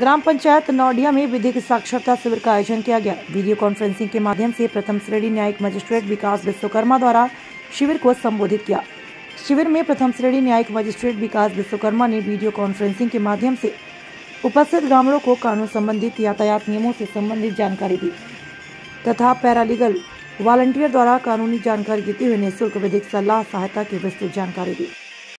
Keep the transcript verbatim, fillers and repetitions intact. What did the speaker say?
ग्राम पंचायत नौडिया में विधिक साक्षरता शिविर का आयोजन किया गया। वीडियो कॉन्फ्रेंसिंग के माध्यम से प्रथम श्रेणी न्यायिक मजिस्ट्रेट विकास विश्वकर्मा द्वारा शिविर को संबोधित किया। शिविर में प्रथम श्रेणी न्यायिक मजिस्ट्रेट विकास विश्वकर्मा ने वीडियो कॉन्फ्रेंसिंग के माध्यम से उपस्थित ग्रामीणों को कानून संबंधित यातायात नियमों से संबंधित जानकारी दी तथा पैरालीगल वॉलंटियर द्वारा कानूनी जानकारी देते हुए निःशुल्क विधिक सलाह सहायता की विस्तृत जानकारी दी।